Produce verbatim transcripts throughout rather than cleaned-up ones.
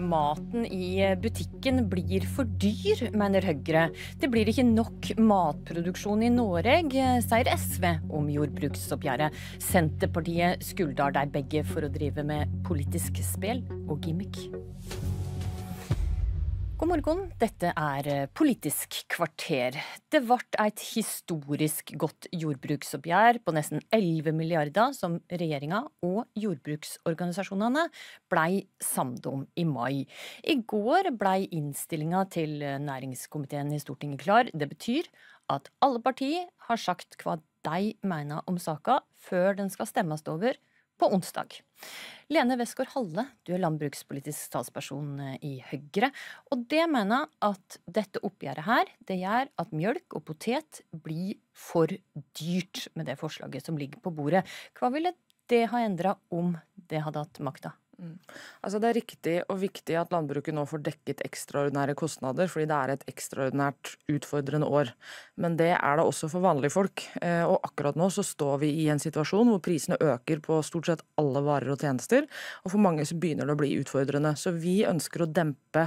Maten i butikken blir for dyr, mener Høyre. Det blir ikke nok matproduksjon i Norge, sier S V om jordbruksoppgjøret. Senterpartiet skulder de begge for å drive med politisk spel og gimmick. God morgen, dette er Politisk kvarter. Det ble et historisk godt jordbruksoppgjør på nesten elleve milliarder som regjeringa og jordbruksorganisasjonene blei samd om i mai. I går blei innstillinga til næringskomiteen i Stortinget klar. Det betyr at alle partier har sagt hva de mener om saka før den skal stemmes over på onsdag. Lene Westgaard-Halle, du er landbrukspolitisk talsperson i Høyre, og det mener at dette oppgjøret her, det gjør at mjølk og potet blir for dyrt med det forslaget som ligger på bordet. Hva ville det ha endret om det hadde hatt makta? Mm. Altså det er riktig og viktig at landbruket nå får dekket ekstraordinære kostnader, fordi det er et ekstraordinært utfordrende år. Men det er det også for vanlige folk. Og akkurat nå så står vi i en situasjon hvor prisene øker på stort sett alle varer og tjenester, og for mange så begynner det å bli utfordrende. Så vi ønsker å dempe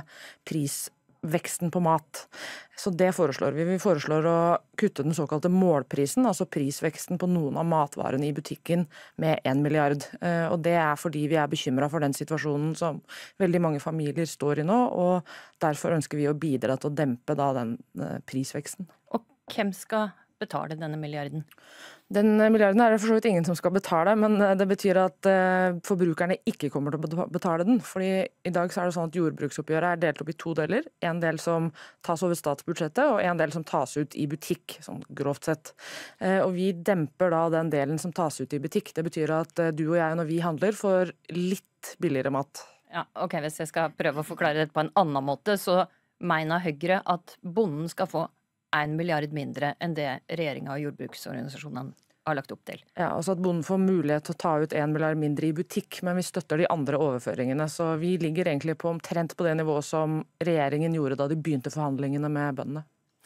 prisveksten på mat. Så det foreslår vi. Vi foreslår å kutte den såkalte målprisen, altså prisveksten på noen av matvarene i butikken med en milliard. Og det er fordi vi er bekymret for den situasjonen som veldig mange familier står i nå, og derfor ønsker vi å bidra til å dempe da den prisveksten. Og hvem skal betale denne milliarden? Den milliarden er det for så vidt ingen som skal betale, men det betyr at forbrukerne ikke kommer til å betale den. Fordi i dag så er det sånn at jordbruksoppgjøret er delt opp i to deler. En del som tas over statsbudsjettet, og en del som tas ut i butikk, sånn grovt sett. Og vi demper da den delen som tas ut i butikk. Det betyr at du og jeg, når vi handler, får litt billigere mat. Ja, ok, hvis jeg skal prøve å forklare det på en annen måte, så mener Høyre at bonden skal få en milliard mindre enn det regjeringa og jordbruksorganisasjonene har lagt opp til. Ja, altså at bonden får mulighet til å ta ut en milliard mindre i butikk, men vi støtter de andre overføringene. Så vi ligger egentlig på omtrent på det nivået som regjeringen gjorde da de begynte forhandlingene med bøndene.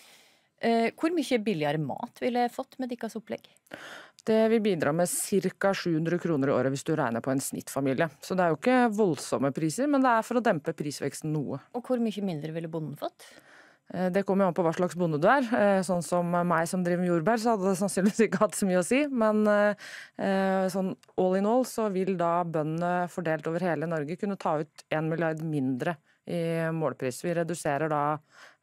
Eh, hvor mye billigere mat ville jeg fått med deres opplegg? Det vil bidra med ca. sju hundre kroner i året hvis du regner på en snittfamilie. Så det er jo ikke voldsomme priser, men det er for å dempe prisveksten noe. Og hvor mye mindre ville bonden fått? Det kommer jo an på hva slags bonde du er. Sånn som meg som driver med jordbær, så hadde det sannsynligvis ikke hatt så mye å si. Men sånn all in all så vil da bøndene fordelt over hele Norge kunne ta ut en milliard mindre i målpris. Vi reduserer da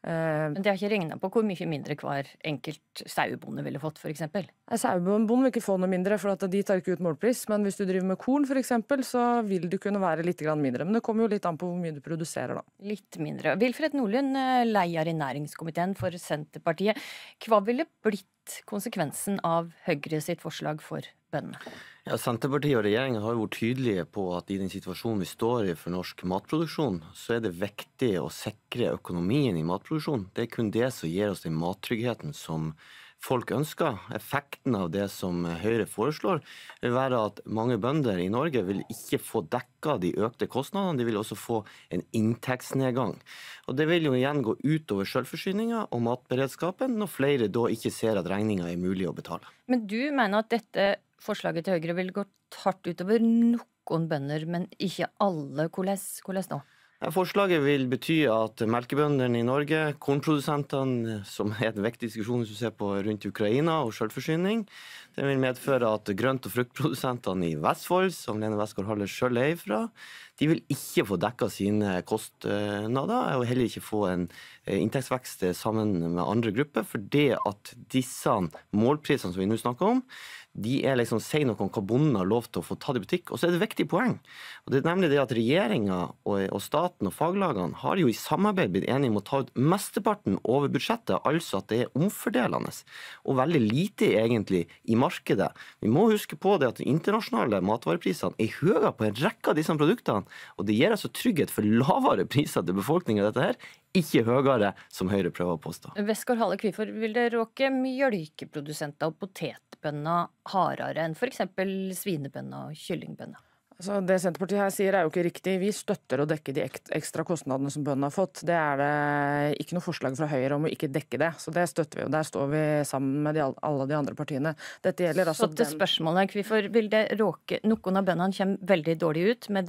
Men det har ikke regnet på hvor mye mindre hver enkelt sauebonde ville fått, for eksempel? Sauebonden vil ikke få noe mindre, for at de tar ikke ut målpris. Men hvis du driver med korn, for eksempel, så vil du kunne være litt mindre. Men det kommer jo litt an på hvor mye du produserer, da. Litt mindre. Wilfred Nordlund, leder i næringskomiteen for Senterpartiet. Hva ville blitt konsekvensen av Høyre sitt forslag for bøndene? Ja, Senterpartiet og regjeringen har jo vært tydelige på at i den situasjonen vi står i for norsk matproduksjon, så er det viktig å sikre økonomien i matproduksjon. Det er kun det som gir oss den mattryggheten som folk ønsker. Effekten av det som Høyre foreslår vil være at mange bønder i Norge vil ikke få dekka de økte kostnadene, de vil også få en inntektsnedgang. Og det vil jo igjen gå utover selvforsyninga og matberedskapen når flere da ikke ser at regninga er mulig å betale. Men du mener at dette forslaget til Høyre vil gå hardt utover noen bønder, men ikke alle. Hvordan, hvordan nå? Forslaget vil bety at melkebøndene i Norge, kornprodusentene, som er en viktig diskusjon hvis du ser på rundt Ukraina og selvforsyning, det vil medføre at grønt- og fruktprodusentene i Vestfold, som Lene Westgaard-Halle selv er ifra, de vil ikke få dekka sine kostnader og heller ikke få en inntektsvekst sammen med andre grupper, for det at disse målprisene som vi nå snakker om, de er liksom sier noe om hva bonden har lov til å få tatt i butikk. Og så er det et viktig poeng. Og det er nemlig det at regjeringen og, og staten og faglagene har jo i samarbeid blitt enige om å ta ut mesteparten over budsjettet, altså at det er omfordelende, og veldig lite egentlig i markedet. Vi må huske på det at de internasjonale matvareprisene er høyere på en rekke av disse produktene, og det gir altså trygghet for lavere priser til befolkningen dette her, ikke høyere, som Høyre prøver å påstå. Westgaard-Halle, hvorfor vil det råke mjølkeprodusenter og potetbønder hardere enn for eksempel svinebønder og kyllingbønder? Altså, det Senterpartiet her sier er jo ikke riktig. Vi støtter å dekke de ekstra kostnadene som bøndene har fått. Det er det ikke noe forslag fra Høyre om å ikke dekke det. Så det støtter vi jo. Der står vi sammen med de, alle de andre partiene. Dette gjelder altså... Så til spørsmålet, hvorfor vil det råke... Noen av bøndene kommer veldig dårlig ut med det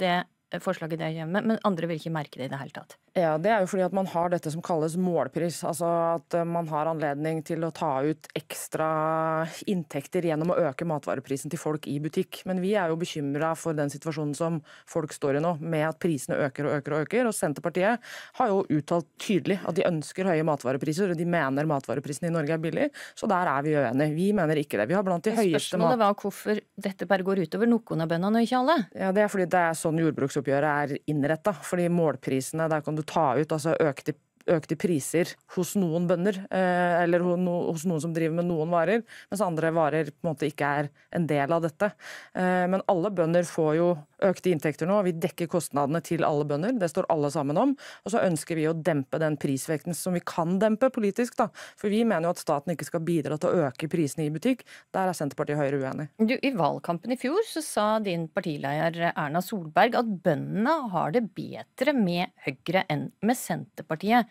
forslaget der hjemme, men andre vil ikke merke det i det hele tatt. Ja, det er jo fordi at man har dette som kalles målpris, altså at man har anledning til å ta ut ekstra inntekter gjennom å øke matvareprisen til folk i butikk. Men vi er jo bekymret for den situasjonen som folk står i nå, med at prisene øker og øker og øker. Og Senterpartiet har jo uttalt tydelig at de ønsker høye matvarepriser, og de mener matvareprisen i Norge er billig, så der er vi uenige. Vi mener ikke det. Vi har blant de høyeste mat... Spørsmålet var hvorfor dette bare går utover noen av bøndene og ikke alle? Ja, det er fordi det er sånn jordbruksoppgjøret er innrettet, fordi målprisene, der kan du ta ut altså økte, økte priser hos noen bønder, eh, eller hos noen som driver med noen varer, mens andre varer på en måte ikke er en del av dette. Eh, men alle bønder får jo økte inntekter nå, og vi dekker kostnadene til alle bønder, det står alle sammen om, og så ønsker vi å dempe den prisvekten som vi kan dempe politisk, da. For vi mener jo at staten ikke skal bidra til å øke prisene i butikk. Der er Senterpartiet og Høyre uenig. Du, i valgkampen i fjor så sa din partileder Erna Solberg at bøndene har det bedre med Høyre enn med Senterpartiet.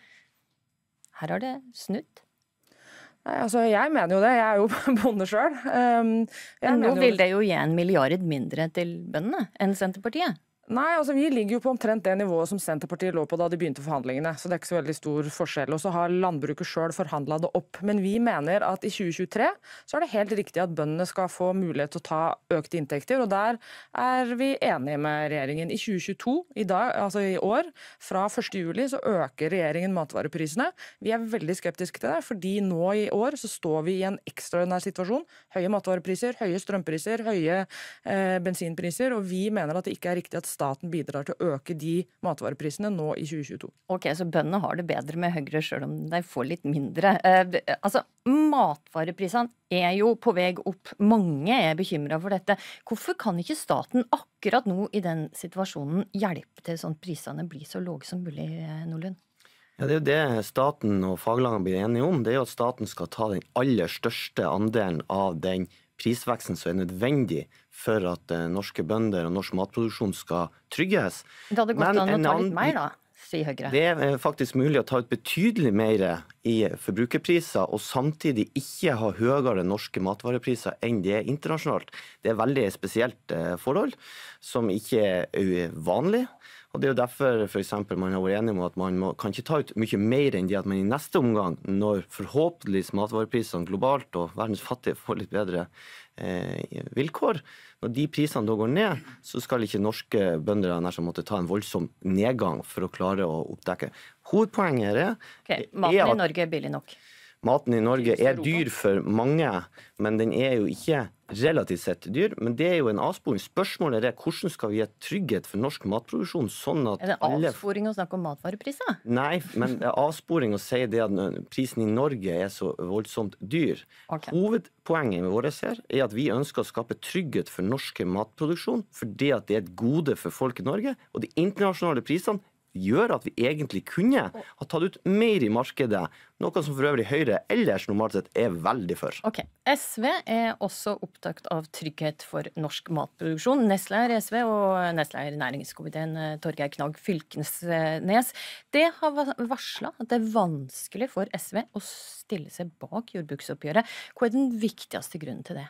Her har det snudd. Nei, altså jeg mener jo det, jeg er jo bonde selv. Um, Men nå vil det jo gi en milliard mindre til bøndene enn Senterpartiet. Nei, altså vi ligger jo på omtrent det nivået som Senterpartiet lå på da de begynte forhandlingene, så det er ikke så veldig stor forskjell. Og så har landbruket selv forhandlet det opp. Men vi mener at i tjue tjuetre så er det helt riktig at bøndene skal få mulighet til å ta økte inntekter, og der er vi enige med regjeringen. I tjue tjueto, i dag, altså i år, fra første juli så øker regjeringen matvareprisene. Vi er veldig skeptiske til det, fordi nå i år så står vi i en ekstraordinær situasjon. Høye matvarepriser, høye strømpriser, høye eh, bensinpriser, og vi mener at det ikke er riktig at staten bidrar til å øke de matvareprisene nå i tjue tjueto. Ok, så bøndene har det bedre med Høyre selv om de får litt mindre. Eh, altså, matvareprisene er jo på vei opp. Mange er bekymret for dette. Hvorfor kan ikke staten akkurat nå i den situasjonen hjelpe til sånn at prisene blir så lave som mulig, Nordlund? Ja, det er jo det staten og faglagene blir enige om. Det er jo at staten skal ta den aller største andelen av den prisveksten som er nødvendig for at norske bønder og norsk matproduksjon skal trygges. Det hadde gått an å ta litt mer da, sier Høyre. Det er faktisk mulig å ta ut betydelig mer i forbrukerpriser og samtidig ikke ha høyere norske matvarepriser enn det er internasjonalt. Det er veldig spesielt forhold som ikke er vanlig. Og Det er jo derfor for eksempel, man har vært enige om at man må, kan ikke ta ut mye mer enn det at man i neste omgang, når forhåpentligvis matvareprisene globalt og verdens fattige får litt bedre eh, vilkår, når de prisene da går ned, så skal ikke norske bønder nær som måtte ta en voldsom nedgang for å klare å oppdekke. Hovedpoenget er, okay, maten er at i Norge er billig nok. Maten i Norge er dyr for mange, men den er jo ikke relativt sett dyr. Men det er jo en avsporing. Spørsmålet er hvordan skal vi gi trygghet for norsk matproduksjon, sånn at alle... Er det avsporing å snakke om matvarepriser? Nei, men det er avsporing å si det at prisen i Norge er så voldsomt dyr. Okay. Hovedpoenget med våre her er at vi ønsker å skape trygghet for norsk matproduksjon, fordi at det er et gode for folk i Norge, og de internasjonale prisene gjør at vi egentlig kunne ha tatt ut mer i markedet, noe som for øvrig Høyre ellers normalt sett er veldig for. Ok, S V er også opptatt av trygghet for norsk matproduksjon. Nestleder i S V og nestleder i næringskomiteen Torgeir Knag Fylkesnes. Det har varslet at det er vanskelig for S V å stille seg bak jordbruksoppgjøret. Hva er den viktigste grunnen til det?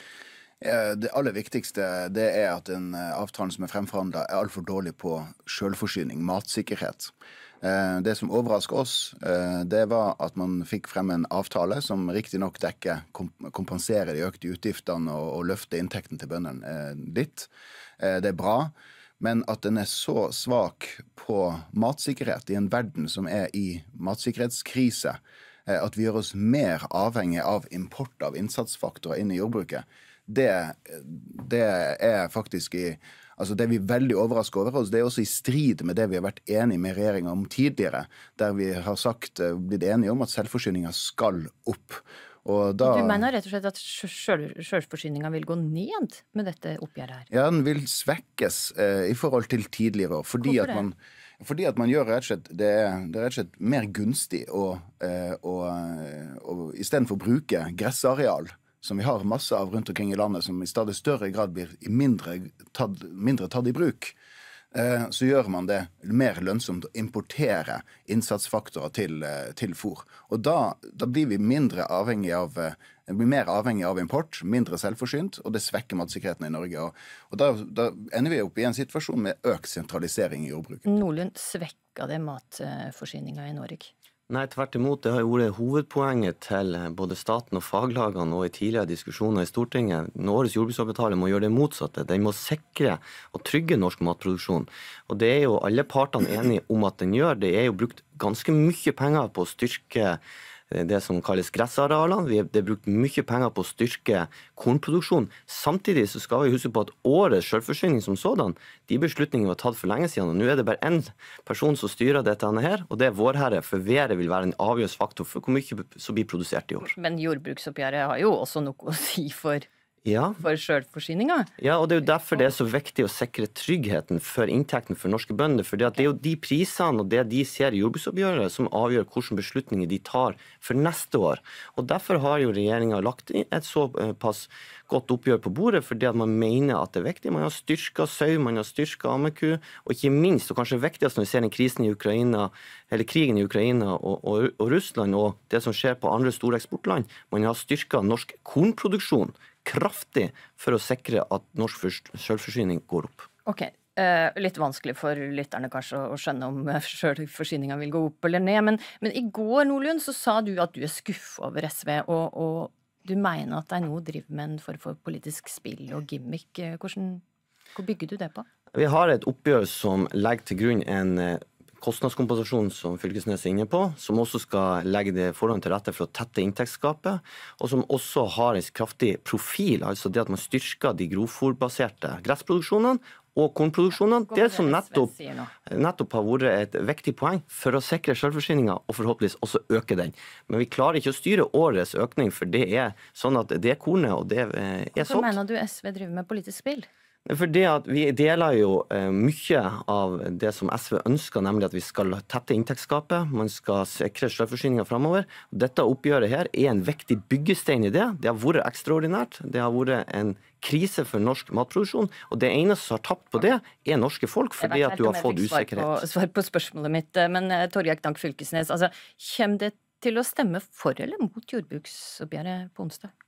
Det aller viktigste det er at den avtalen som er fremforhandlet er alt for dårlig på selvforsyning, matsikkerhet. Det som overrasket oss, det var at man fikk frem en avtale som riktig nok dekker, kompenserer de økte utgiftene og, og løfter inntekten til bøndene litt. Det er bra, men at den er så svak på matsikkerhet i en verden som er i matsikkerhetskrise, at vi gjør oss mer avhengig av import av innsatsfaktorer inn i jordbruket, Det, det er faktisk i, altså det er vi veldig overrasket over, og det er også i strid med det vi har vært enige med regjeringen om tidligere, der vi har sagt, blitt enige om at selvforsyningen skal opp. Og da, du mener rett og slett at selvforsyningen vil gå ned med dette oppgjøret her? Ja, den vil svekkes eh, i forhold til tidligere år, fordi at man Fordi at man gjør rett og slett, det er, det er rett og slett mer gunstig å, eh, å, å i stedet for å bruke gressareal, som vi har masse av rundt omkring i landet, som i stadig større grad blir i mindre tatt, mindre tatt i bruk, eh, så gjør man det mer lønnsomt å importere innsatsfaktorer til, til fôr. Og da, da blir vi mindre avhengig av Det blir mer avhengig av import, mindre selvforsynt, og det svekker matsikkerheten i Norge. Og, og da, da ender vi opp i en situasjon med økt sentralisering i jordbruket. Nordlund, svekka det matforsyninga i Norge? Nei, tvert imot. Det har jo vært hovedpoenget til både staten og faglagene og i tidligere diskusjoner i Stortinget. Når årets jordbruksavtale må gjøre det motsatte. Den må sikre og trygge norsk matproduksjon. Og det er jo alle partene enige om at den gjør. Det er jo brukt ganske mye penger på å styrke det som kalles gressarealene. Det er brukt mye penger på å styrke kornproduksjon. Samtidig så skal vi huske på at årets selvforsyning som sådan, de beslutningene var tatt for lenge siden, og nå er det bare en person som styrer dette her, og det er Vårherre, for været vil være en avgjørende faktor for hvor mye som blir produsert i år. Men jordbruksoppgjøret har jo også noe å si for Ja. for selvforsyninga. Ja, og det er jo derfor det er så viktig å sikre tryggheten for inntekten for norske bønder. For det er jo de prisene og det de ser i jordbruksoppgjøret som avgjør hvilke beslutninger de tar for neste år. Og derfor har jo regjeringen lagt inn et såpass godt oppgjør på bordet, fordi at man mener at det er viktig. Man har styrket sau, man har styrket ammeku, og ikke minst, og kanskje viktigst når vi ser den krisen i Ukraina, eller krigen i Ukraina og, og, og Russland, og det som skjer på andre store eksportland, man har styrket norsk kornproduksjon kraftig for å sikre at norsk selvforsyning går opp. Ok, eh, litt vanskelig for lytterne kanskje å skjønne om selvforsyninga vil gå opp eller ned, men, men i går, Nordlund, så sa du at du er skuffet over S V, og, og du mener at de nå driver med en form for politisk spill og gimmick. Hvordan, hvor bygger du det på? Vi har et oppgjør som legger til grunn en kostnadskompensasjon som Fylkesnes er inne på, som også skal legge det forhånd til rette for å tette inntektsgapet, og som også har en kraftig profil, altså det at man styrker de grovfôrbaserte gressproduksjonene og kornproduksjonene. Det som nettopp, nettopp har vært et viktig poeng for å sikre selvforsyninga og forhåpentligvis også øke den. Men vi klarer ikke å styre årets økning, for det er sånn at det er kornet, og det er sånt. Hvorfor mener du S V driver med politisk spill? Fordi at vi deler jo eh, mye av det som S V ønsker, nemlig at vi skal tette inntektsgapet, man skal sikre selvforsyninga fremover. Dette oppgjøret her er en viktig byggestein i det. Det har vært ekstraordinært, det har vært en krise for norsk matproduksjon, og det eneste som har tapt på det, er norske folk, fordi at du har fått usikkerhet. Jeg vet ikke svar på spørsmålet mitt, men Torgeir Knag Fylkesnes, altså, kommer det til å stemme for eller mot jordbruksoppgjøret på onsdag?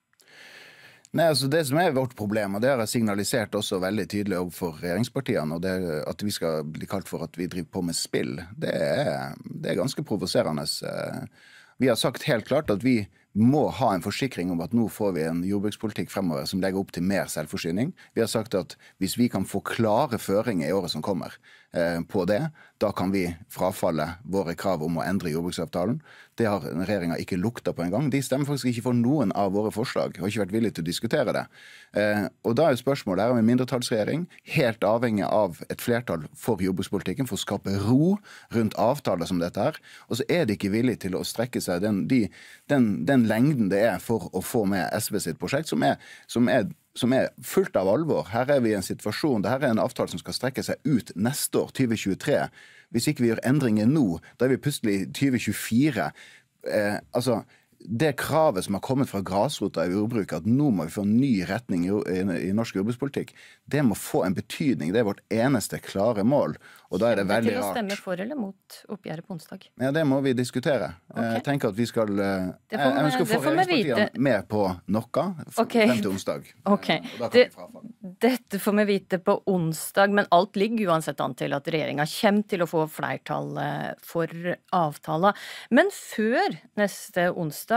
Nei, altså Det som er vårt problem, og det har jeg signalisert også veldig tydelig overfor regjeringspartiene, og det er at vi skal bli kalt for at vi driver på med spill, det er, det er ganske provoserende. Vi har sagt helt klart at vi må ha en forsikring om at nå får vi en jordbrukspolitikk fremover som legger opp til mer selvforsyning. Vi har sagt at hvis vi kan få klare føringer i året som kommer eh, på det, da kan vi frafalle våre krav om å endre jordbruksavtalen. Det har regjeringen ikke lukta på en gang. De stemmer faktisk ikke for noen av våre forslag, og har ikke vært villige til å diskutere det. Eh, og da er spørsmålet, her er vi en mindretallsregjering, helt avhengig av et flertall for jordbrukspolitikken, for å skape ro rundt avtaler som dette her, og så er de ikke villige til å strekke seg den, de, den, den lengden det er for å få med S V sitt prosjekt, som er, som er, som er fullt av alvor. Her er vi i en situasjon, dette er en avtale som skal strekke seg ut neste år, tjue tjuetre. Hvis ikke vi gjør endringer nå, da er vi plutselig tjue tjuefire. Eh, altså, det kravet som har kommet fra grasrota i jordbruket, at nå må vi få en ny retning i, i, i norsk jordbrukspolitikk, det må få en betydning. Det er vårt eneste klare mål. Og da er det veldig rart. Til å stemme for eller mot oppgjøret på onsdag? Ja, det må vi diskutere. Okay. Jeg tenker at vi skal Jeg, jeg ønsker å få regjeringspartiene med på noe okay. frem til onsdag. Okay. Det, dette får vi vite på onsdag, men alt ligger uansett an til at regjeringa kommer til å få flertall for avtalen. Men før neste onsdag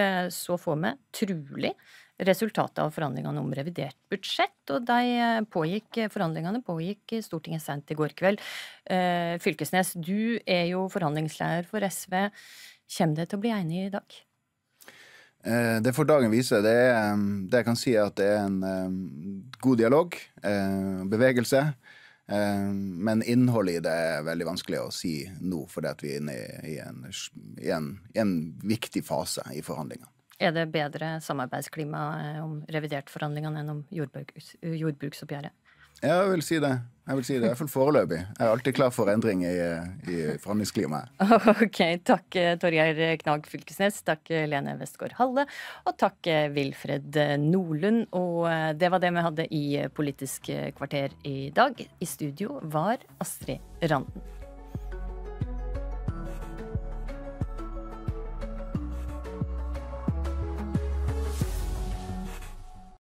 så får vi trolig resultatet av forhandlingene om revidert budsjett, og de pågikk, forhandlingene pågikk i Stortinget sent i går kveld. Eh, Fylkesnes, du er jo forhandlingsleder for S V. Kommer det til å bli enige i dag? Eh, det får dagen vise. Det, er, det jeg kan si er at det er en um, god dialog, eh, bevegelse, eh, men innholdet i det er veldig vanskelig å si nå, fordi at vi er inne i, i, en, i, en, i en viktig fase i forhandlingene. Er det bedre samarbeidsklima om revidert forhandlingene enn om jordbruks, jordbruksoppgjøret? Ja, jeg vil si det. Jeg vil si det, i hvert fall foreløpig. Jeg er alltid klar for endring i, i forhandlingsklimaet. Ok, takk Torgeir Knag Fylkesnes, takk Lene Westgård Halle, og takk Wilfred Nordlund. Og det var det vi hadde i Politisk kvarter i dag. I studio var Astrid Randen.